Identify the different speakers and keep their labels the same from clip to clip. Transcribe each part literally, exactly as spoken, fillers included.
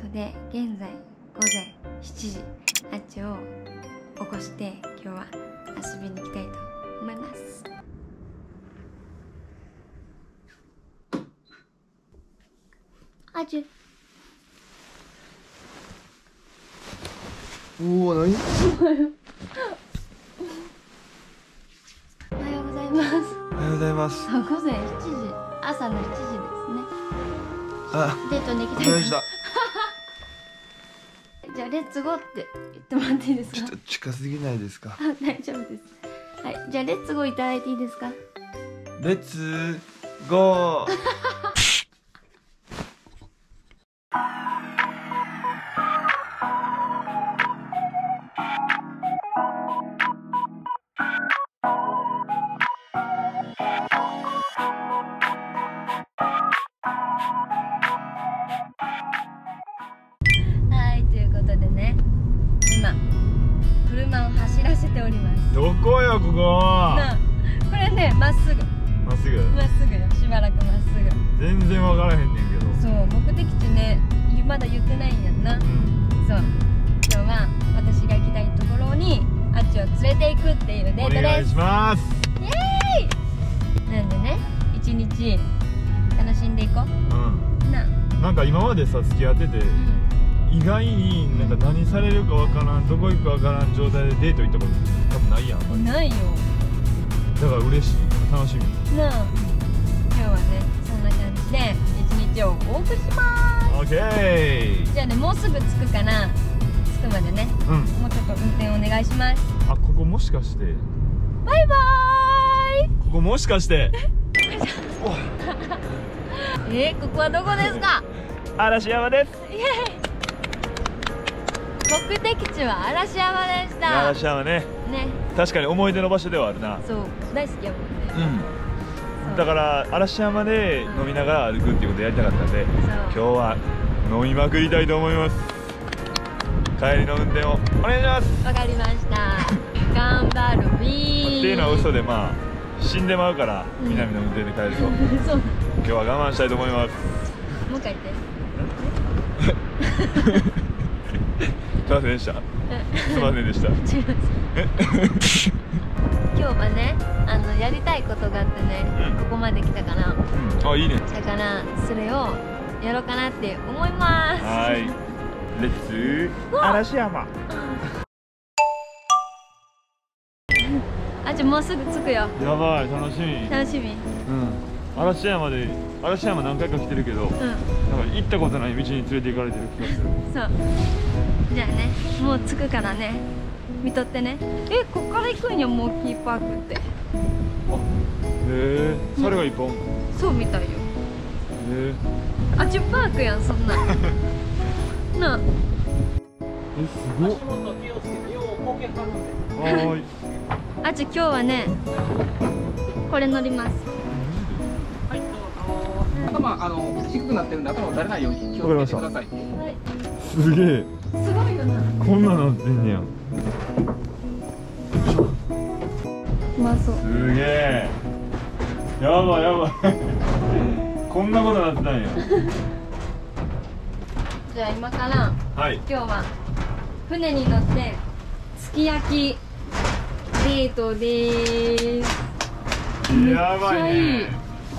Speaker 1: で現在ごぜんしちじ、あっちを起こして今日は遊びに行きたいと思います。あっち
Speaker 2: おお、何？
Speaker 1: おはようございます。
Speaker 2: おはようございます。
Speaker 1: あ、ごぜんしちじ、朝のしちじですね。
Speaker 2: あ、
Speaker 1: デートに行きたい。
Speaker 2: お疲れ様でした。
Speaker 1: じゃあレッツゴーって言ってもらっていいですか？
Speaker 2: ちょっと近すぎないですか？
Speaker 1: あ、大丈夫です。はい、じゃあレッツゴーいただいていいですか？
Speaker 2: レッツゴー。
Speaker 1: はい、ということでね、今車を走らせております。
Speaker 2: どこよここ？
Speaker 1: なあ、これね、まっすぐ
Speaker 2: まっすぐ。
Speaker 1: まっすぐよ、しばらくまっすぐ。
Speaker 2: 全然わからへんねんけど。
Speaker 1: そう、目的地ね、まだ言ってないんやんな。
Speaker 2: うん。
Speaker 1: そう、今日は私が行きたいところにあっちを連れて行くっていうデートです。
Speaker 2: お願いします。
Speaker 1: イエーイ。なんでね、一日楽しんでいこう。
Speaker 2: うん。
Speaker 1: なあ、
Speaker 2: なんか今までさ付き合ってて、
Speaker 1: うん、
Speaker 2: 意外になんか何されるかわからん、どこ行くかわからん状態でデート行ったこと多分ないやん。
Speaker 1: ないよ。
Speaker 2: だから嬉しい、楽しみ。
Speaker 1: なあ、今日はね、そんな感じで一日をお送りしま
Speaker 2: オッケー。
Speaker 1: す。じゃあね、もうすぐ着くかな。着くまでね、
Speaker 2: うん。
Speaker 1: もうちょっと運転お願いします。
Speaker 2: あ、ここもしかして。
Speaker 1: バイバーイ。
Speaker 2: ここもしかして。
Speaker 1: えー、ここはどこですか？
Speaker 2: 嵐山です。
Speaker 1: イエーイ。目的地は嵐山でした。
Speaker 2: 嵐山ね。
Speaker 1: ね。
Speaker 2: 確かに思い出の場所ではあるな。
Speaker 1: そう、大好きやもんね。
Speaker 2: うん。だから嵐山で飲みながら歩くっていうことやりたかったんで、今日は飲みまくりたいと思います。帰りの運転をお願いします。
Speaker 1: わかりました。頑張るビー。
Speaker 2: っていうのは嘘で、まあ死んでまうから南の運転で帰ると。
Speaker 1: そう。
Speaker 2: 今日は我慢したいと思います。
Speaker 1: もう一回言って。
Speaker 2: すいませんでした。すいませんでした。
Speaker 1: 違います。今日はね、あのやりたいことがあってね、
Speaker 2: うん、
Speaker 1: ここまで来たかな。
Speaker 2: うん、あ、いいね。
Speaker 1: だからそれをやろうかなって思います。
Speaker 2: はい。レッツ嵐山。
Speaker 1: あ、じゃもうすぐ着くよ。
Speaker 2: やばい、楽しみ。
Speaker 1: 楽しみ。
Speaker 2: うん。嵐山で嵐山何回か来てるけど、うん、なんか行ったことない道に連れて行かれてる気がする。
Speaker 1: そう。じゃあね、もう着くからね、見とってね。え、こっから行くんや、モンキーパークって。
Speaker 2: あ、へえ、猿がいっぱいおんの？
Speaker 1: そうみたいよ。
Speaker 2: へえ。
Speaker 1: あっちパークやん、そんな。なあ。
Speaker 2: え、すごっ。はーい。
Speaker 1: あっち今日はね、これ乗ります。
Speaker 3: はい、あの頭あの低くなってるんで頭を垂れないように気をつけてください。
Speaker 1: はい。
Speaker 2: すげえ。
Speaker 1: すごいよな。
Speaker 2: こんななってんねや。
Speaker 1: うまそう。
Speaker 2: すげえ。やばいやばい。こんなことなってたんや。
Speaker 1: じゃあ今から
Speaker 2: はい。
Speaker 1: 今日は船に乗ってすき焼きデートでーす。
Speaker 2: やばいね。
Speaker 1: めっちゃいい。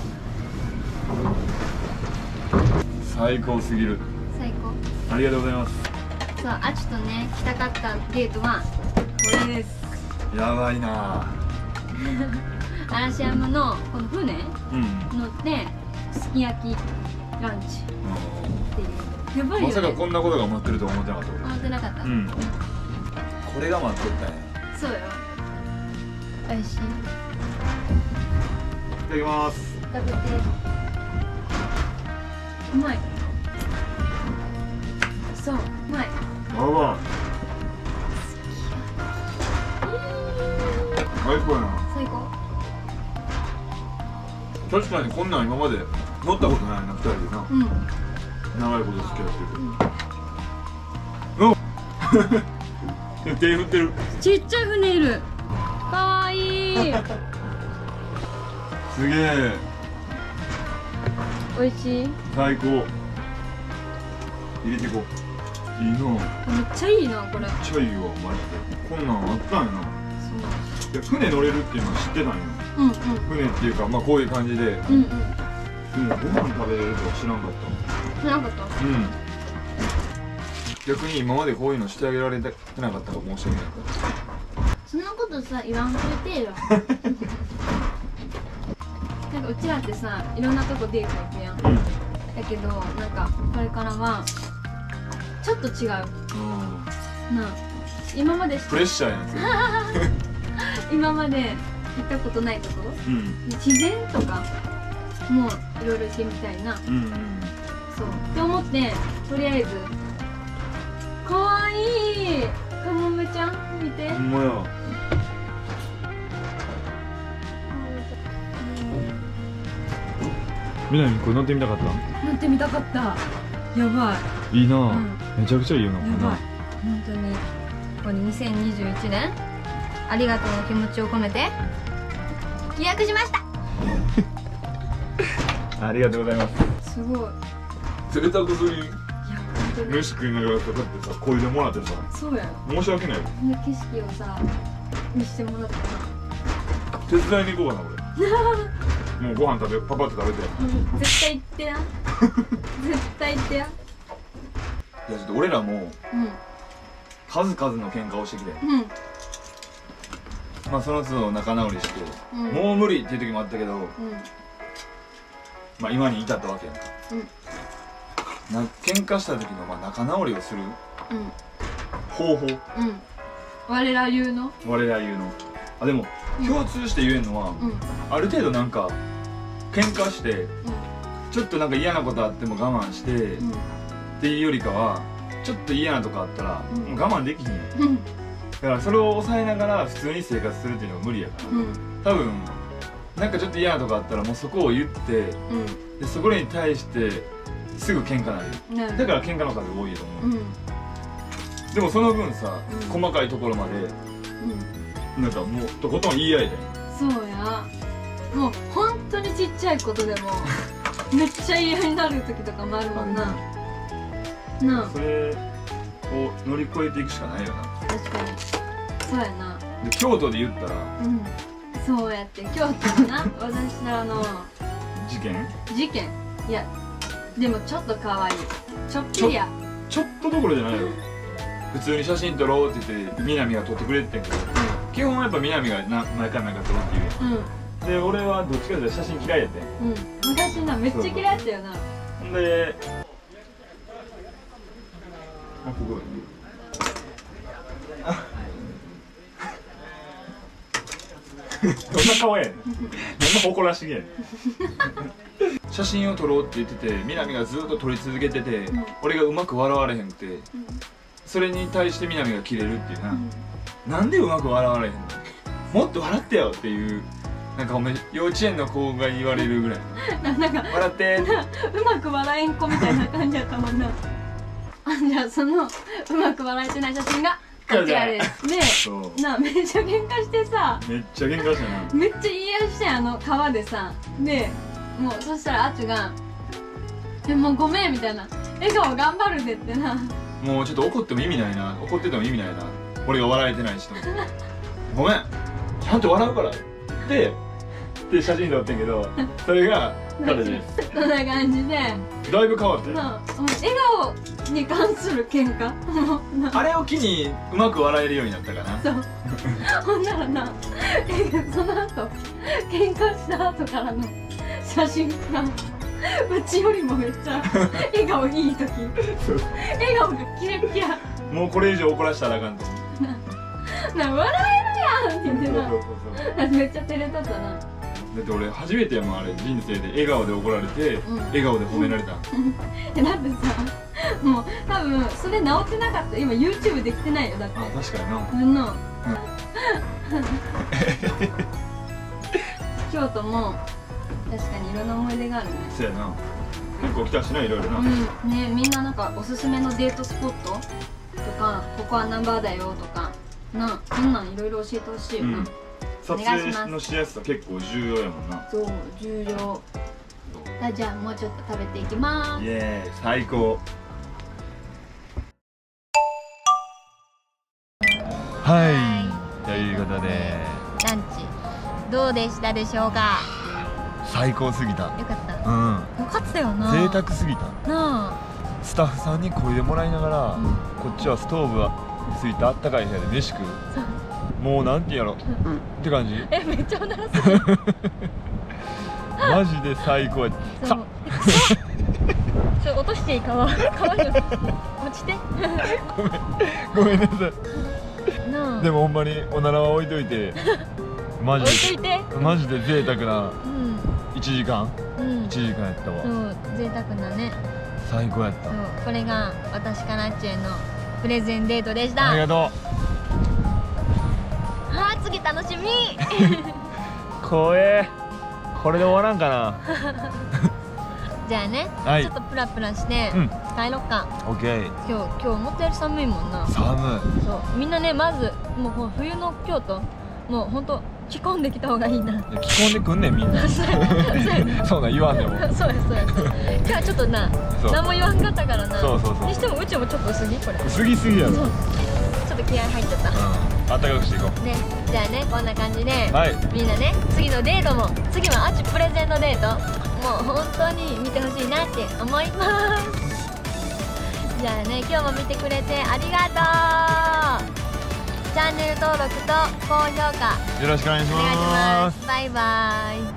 Speaker 2: 最高すぎる。
Speaker 1: 最高。
Speaker 2: ありがとうございます。
Speaker 1: そう、あちとね来たかったデートはこれです。
Speaker 2: やばいな。
Speaker 1: 嵐山のこの船
Speaker 2: うん。
Speaker 1: 乗ってすき焼きランチっていう。やばいよね。
Speaker 2: まさかこんなことが待ってるとは思ってなかった俺。
Speaker 1: 思ってなかった。
Speaker 2: うん。これが待っとったんや。
Speaker 1: そうよ。美味しい。
Speaker 2: いただきます。
Speaker 1: 食べて。うまい。そう、うまい。
Speaker 2: やばい。最高やな。
Speaker 1: 最高。
Speaker 2: 確かにこんなん今まで乗ったことないな、二人でな。
Speaker 1: うん。
Speaker 2: 長いこと付き合ってる。お手振ってる。
Speaker 1: ちっちゃい船いる。かわいい。
Speaker 2: すげえ。
Speaker 1: 美味しい。
Speaker 2: 最高。入れていこう。 いいな。めっ
Speaker 1: めっちゃいいなこれ。
Speaker 2: ちゃいいわマジで。こんなんあったんやな。
Speaker 1: そう。
Speaker 2: いや船乗れるっていうのは知ってたんよ。
Speaker 1: うんうん。
Speaker 2: 船っていうかまあこういう感じで。
Speaker 1: うんうん。
Speaker 2: うん、ご飯食べれるとは知らんかった。
Speaker 1: 知らんかった。
Speaker 2: うん。逆に今までこういうのしてあげられてなかったか申し訳ないか
Speaker 1: そんなことさ言わんといてよ。なんかうちらってさいろんなとこデート行くやん。
Speaker 2: ら。うん。
Speaker 1: だけどなんかこれからはちょっと違う。なあ今までし
Speaker 2: プレッシャーやんそれ。
Speaker 1: 今まで行ったことないところ、
Speaker 2: うん。
Speaker 1: 自然とかもういろいろ行ってみたいな。
Speaker 2: うんうん。
Speaker 1: そうって思ってとりあえずかわいいかもめちゃん見て。
Speaker 2: ほんまや。みなみこれ乗ってみたかった
Speaker 1: 乗ってみたかった。やば
Speaker 2: いいな、
Speaker 1: うん、
Speaker 2: めちゃくちゃいいよな。
Speaker 1: いやばい本当に。ここににせんにじゅういちねんありがとうの気持ちを込めて予約しました。
Speaker 2: ありがとうございます。
Speaker 1: すごい。
Speaker 2: 贅沢すぎん。
Speaker 1: いや本当に
Speaker 2: 飯食いながらさ、だってさ、こいでもらってさ、
Speaker 1: そうやろ。
Speaker 2: 申し訳ないよ。
Speaker 1: この景色をさ見せてもらったら
Speaker 2: 手伝いに行こうかな俺。もうご飯食べ、パパって食べて。
Speaker 1: うん絶対行ってや絶対行ってや。
Speaker 2: いやちょっと俺らも
Speaker 1: うん
Speaker 2: 数々の喧嘩をしてきて、
Speaker 1: うん
Speaker 2: まあその都度仲直りして、
Speaker 1: うん
Speaker 2: もう無理っていう時もあったけど、
Speaker 1: うん
Speaker 2: まあ今に至ったわけやんか。
Speaker 1: うん
Speaker 2: な喧嘩した時のまあ仲直りをする
Speaker 1: うん
Speaker 2: 方法、
Speaker 1: うん我ら流の
Speaker 2: 我ら言うの。あでも
Speaker 1: うん
Speaker 2: 共通して言えんのは、
Speaker 1: うん
Speaker 2: ある程度なんか喧嘩して
Speaker 1: うん
Speaker 2: ちょっとなんか嫌なことあっても我慢して、
Speaker 1: うん
Speaker 2: っていうよりかはちょっと嫌なとこあったら、
Speaker 1: うん
Speaker 2: もう我慢できひんよ。
Speaker 1: うん
Speaker 2: だからそれを抑えながら普通に生活するっていうのが無理やから、
Speaker 1: うん
Speaker 2: 多分なんかちょっと嫌なとこあったらもうそこを言って
Speaker 1: うん
Speaker 2: でそこに対してすぐ喧嘩なるよ。
Speaker 1: なる
Speaker 2: だから喧嘩の数多いと思う、
Speaker 1: うん
Speaker 2: でもその分さ、
Speaker 1: うん
Speaker 2: 細かいところまで
Speaker 1: うん
Speaker 2: なんかもうとことん言い合いで、
Speaker 1: そうや。もう本当にちっちゃいことでもめっちゃ嫌になる時とかもあるもんな。なあ
Speaker 2: それを乗り越えていくしかないよな。
Speaker 1: 確かにそうやな。
Speaker 2: で京都で言ったら
Speaker 1: うんそうやって京都のな私らの
Speaker 2: 事件
Speaker 1: 事件いやでもちょっと可愛いちょっぴりや。
Speaker 2: ちょっとどころじゃないよ。普通に写真撮ろうって言って南が撮ってくれてんけど、基本はやっぱ南がな毎回毎回撮ろうって言う
Speaker 1: うん
Speaker 2: やん。で俺はどっちかというと写真嫌いやってん。
Speaker 1: うん昔なめっちゃ嫌いだったよな。
Speaker 2: ほんであここあどんな顔やねん。どんな誇らしげやねん。写真を撮ろうって言ってて南がずっと撮り続けてて、
Speaker 1: うん、
Speaker 2: 俺がうまく笑われへんくて、
Speaker 1: うん
Speaker 2: それに対して南がキレるっていうな、うん、なんでうまく笑われへんの、もっと笑ってよっていう、なんかお前幼稚園の子が言われるぐらい
Speaker 1: ななんか
Speaker 2: 笑ってーって
Speaker 1: うまく笑えん子みたいな感じやったもんな。あじゃあそのうまく笑えてない写真がこちらですで
Speaker 2: そう
Speaker 1: なめっちゃ喧嘩してさ
Speaker 2: めっちゃ喧嘩したな。
Speaker 1: めっちゃ言い合いしてんあの川でさでもうそしたらあっちが「えもうごめん」みたいな「笑顔頑張るで」ってな。
Speaker 2: もうちょっと怒っても意味ないな、怒ってても意味ないな、俺が笑えてないしと思ってごめんちゃんと笑うからってで写真撮ってんけど、それが彼です
Speaker 1: そんな感じで
Speaker 2: だいぶ変わって
Speaker 1: な笑顔に関する喧嘩もうな
Speaker 2: あれを機にうまく笑えるようになったかな。
Speaker 1: そうほんならなえその後喧嘩した後からの写真がうちよりもめっちゃ笑顔いい時笑顔がキラキラ
Speaker 2: もうこれ以上怒らしたらあかんと思う。
Speaker 1: な笑えるやんって言ってな
Speaker 2: そうそうそう
Speaker 1: めっちゃ照れとったな。
Speaker 2: だって俺初めてやもんあれ、人生で笑顔で怒られて、
Speaker 1: うん、
Speaker 2: 笑顔で褒められた
Speaker 1: だってさもう多分それ治ってなかった今 YouTube できてないよだって。
Speaker 2: あ確かにな。
Speaker 1: うんの京都も確かにいろんな思い出があるね。
Speaker 2: そうやな、結構来たしないろいろな、
Speaker 1: うんねみんななんかおすすめのデートスポットとかここはナンバーだよとかなそんなんいろいろ教えてほしいよな、
Speaker 2: うん、撮影のしやすさ結構重要やもんな。
Speaker 1: そう重要だ。じゃあもうちょっと食べていきます。
Speaker 2: イエーイ最高。 はいということで
Speaker 1: ランチどうでしたでしょうか。
Speaker 2: 最高すぎた。
Speaker 1: よかった。
Speaker 2: うん
Speaker 1: よかったよな。
Speaker 2: 贅沢すぎた。
Speaker 1: なあ。
Speaker 2: スタッフさんに漕いでもらいながら、
Speaker 1: うん、
Speaker 2: こっちはストーブがついたあったかい部屋で飯食う。もうなんて言うやろ、うん、って感じ。
Speaker 1: え、めっちゃおならする
Speaker 2: マジで最高やった。さ
Speaker 1: ちょ、落としていいかわ川に落ちて
Speaker 2: ごめんごめんなさいなあ。でもほんまにおならは置いといてマジで
Speaker 1: 置いといて
Speaker 2: マジで贅沢な、うん、いちじかん、うん、いちじかんやったわ。
Speaker 1: そう贅沢なね。
Speaker 2: 最高やった。
Speaker 1: そうこれが私からっちへのプレゼンデートでした。
Speaker 2: ありがとう。
Speaker 1: あー、次楽しみ
Speaker 2: 怖え。これで終わらんかな
Speaker 1: じゃあね、はい、ちょっとプラプラして、うん、帰ろっか。
Speaker 2: オッケー。
Speaker 1: 今日今日思ったより寒いもんな。
Speaker 2: 寒い。
Speaker 1: そうみんなね、まずもう冬の京都もうほんと着込んできた方がいいな。
Speaker 2: 着込んでくんねんみんなそうなん言わんでも
Speaker 1: そうやそうや今日はちょっとな何も言わんかったからな。
Speaker 2: そうそうそう。
Speaker 1: にしてもうちもちょっと薄着これ。
Speaker 2: 薄着すぎやろ。
Speaker 1: ちょっと気合入っちゃった。うん、
Speaker 2: あったかくしていこうね。
Speaker 1: じゃあね、こんな感じで、
Speaker 2: はい、
Speaker 1: みんなね次のデートも次はあっちプレゼントデートもう本当に見てほしいなって思いますじゃあね、今日も見てくれてありがとう。チャンネル登録と高評価
Speaker 2: よろしくお願いします。
Speaker 1: バイバイ。